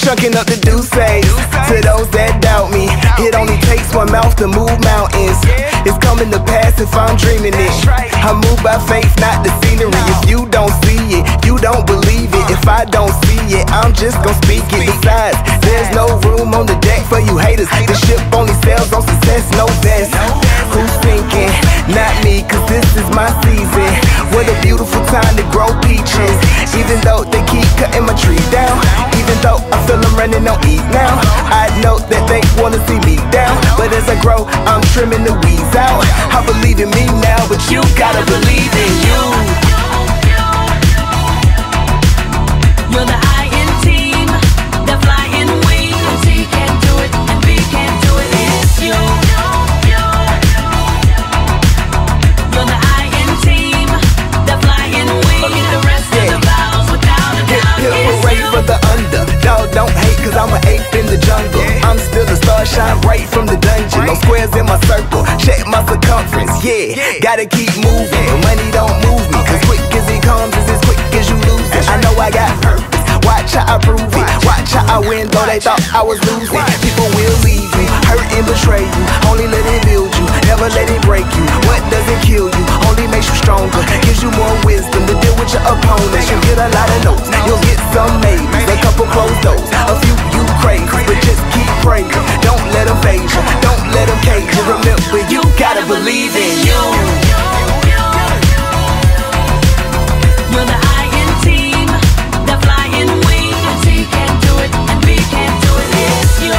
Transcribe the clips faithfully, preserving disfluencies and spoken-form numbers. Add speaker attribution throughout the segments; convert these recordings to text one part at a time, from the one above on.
Speaker 1: chunking up the Douce. To those that doubt me, it only takes one mouth to move mountains. It's coming to pass if I'm dreaming it. I move by faith, not the scenery. If you don't see it, you don't believe it. If I don't see it, I'm just gon' speak it. Besides, there's no room on the deck for you haters. The ship only sails on success, no best. Who's thinking? Not me, cause this is my season. What a beautiful time to grow peaches. Even though they keep cutting my tree down, even though I feel I'm running on E now, I know that they wanna see me down. But as I grow, I'm trimming the weeds out. I believe in me now, but you gotta believe in you.
Speaker 2: You're the I N team, the flying wings. He can't do it and we can't do it. It's you. You're the I N team, the flying wings. The rest of the vowels without a doubt.
Speaker 1: Hip parade for the under. Dog, don't hate cause I'm an ape in the jungle. I'm still the star, shine right from the dungeon. No squares in my circle, check my circumference. Yeah, gotta keep moving, but money don't move me. Cause quick as it comes is as quick as you lose it. I know I got purpose, watch how I prove it. Watch how I win, though they thought I was losing. People will leave you, hurt and betray you. Only let it build you, never let it break you. What doesn't kill you, only makes you stronger. Gives you more wisdom to deal with your opponents. You'll get a lot of notes, you'll get some maybes, a couple closed doors, a few you crazy. But just keep praying, don't let them phase you, don't let them cage you. Remember, you gotta believe in you.
Speaker 2: You're the I N team, the flying wings. He can't do it and we can't do it. It's you.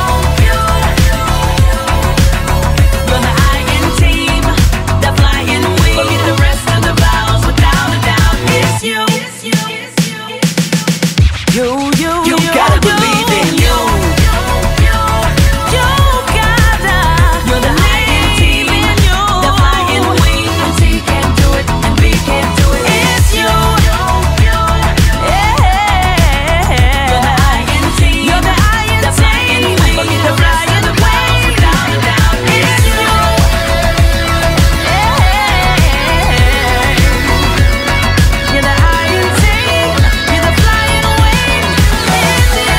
Speaker 2: You're the I N team, the flying wings. The rest of the vowels without a doubt. It's you. You, you,
Speaker 1: You gotta believe in you.
Speaker 2: You gotta. You're the I N team, the flying wings. He can't do it and we can't do it. It's you. You're the I N team, you're the I N the flying wings. The rest of the vowels without a doubt. It's you. You're the I N team, you're the flying wings. It's you.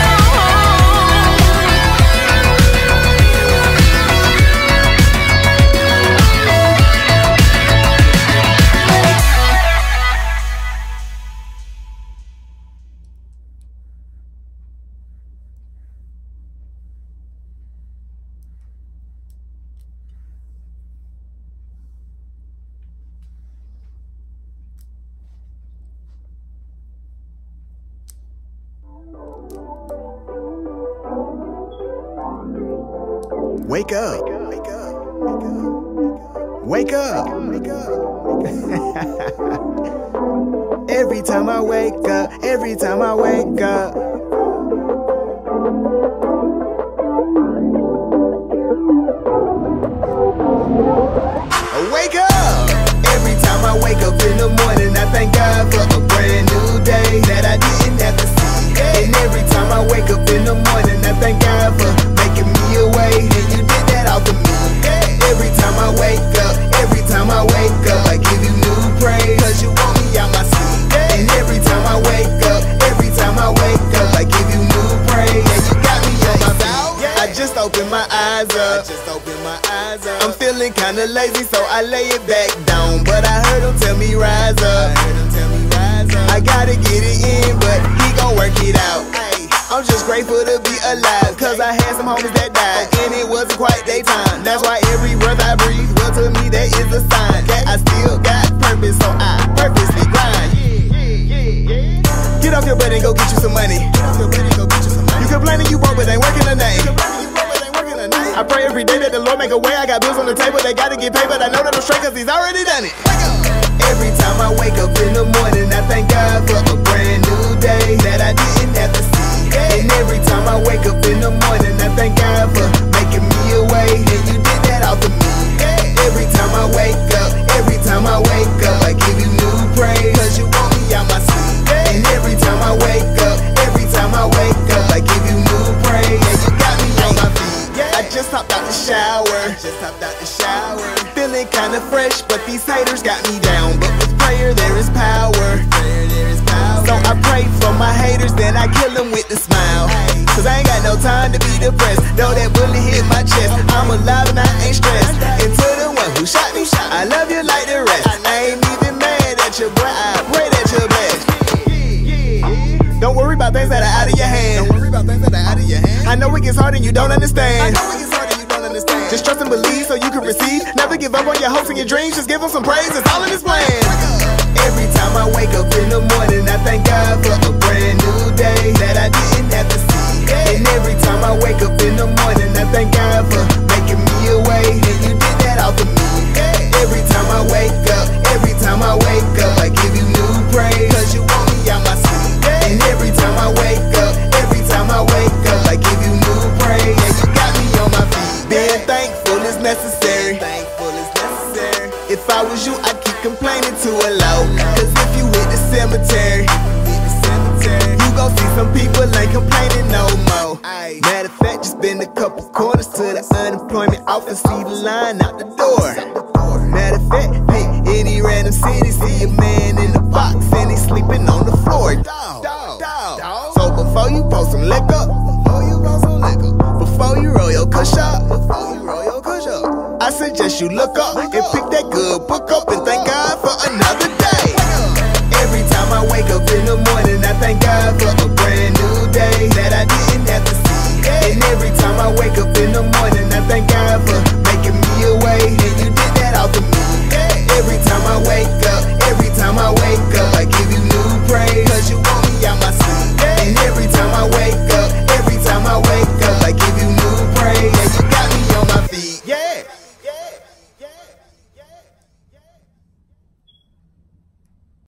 Speaker 1: Wake up. Wake up. Wake up. Wake up. Every time I wake up, every time I wake up. Wake up. Every time I wake up in the morning, I thank God for a brand new day that I didn't have to see. And every time I wake up in the morning, I thank God for making me a way, and you did that all for me. Every time I wake up, every time I wake up, I give you new praise, cause you want me out my seat. And every time I wake up, every time I wake up, I give you new praise, and you got me on my feet. I just opened my eyes up, I just opened my eyes up. I'm feeling kinda lazy, so I lay it back down, but I heard him tell me rise up. I gotta get it in, but he gon' work it out. I'm just grateful to be alive, cause I had some homies that died, and it wasn't quite their time. That's why every breath I breathe, well to me that is a sign that I still got purpose, so I purposely grind. Get off your butt and go get you some money. You complaining you broke but ain't working a night. I pray every day that the Lord make a way. I got bills on the table, they gotta get paid, but I know that I'm straight cause he's already done it. Every time I wake up in the morning, I thank God for a brand new day that I didn't have to see. And every time I wake up in the morning, I thank God for making me a way, and you did that all for me. Every time I wake up, every time I wake up, I give you new praise, cause you want me out my seat. And every time I wake up, every time I wake up, I give you new praise, and you got me on my feet. I just hopped out the shower, just hopped out the shower, feeling kinda fresh, but these haters got me down. But with prayer there is power, so I pray for my haters, then I kill them with a smile. time to be depressed. Though that bullet hit my chest, I'm alive and I ain't stressed. And to the one who shot me, I love you like the rest. I ain't even mad at you, boy, I pray that you're blessed. Don't worry about things that are out of your hand. Don't worry about things that are out of your hand. I know it gets hard and you don't understand. I know it gets hard and you don't understand. Just trust and believe so you can receive. Never give up on your hopes and your dreams. Just give them some praise. It's all in His plan. Every time I wake up in the morning, I thank God for a brand new day that I didn't have to see. And every time I wake up in the morning, I thank God for making me a way. And you did that all for me. Every time I wake up, every time I wake up, I give you new praise. Cause you want me out my sleep. And every time I wake up, every time I wake up, I give you new praise. And you got me on my feet. Being thankful is necessary. Thankful is necessary. If I was you, I'd keep complaining to a low. Cause if you hit the cemetery, you gon' see some people ain't complaining no more. Matter of fact, just been a couple quarters to the unemployment office, see the line out the door. Matter of fact, hey, any random city, see a man in the box and he's sleeping on the floor. Dog, dog. So before you post some liquor, before you post some liquor, before you roll your cush up, before you roll your cush up, I suggest you look up and pick that good book up and thank God for another day. Every time I wake up in the morning, I thank God for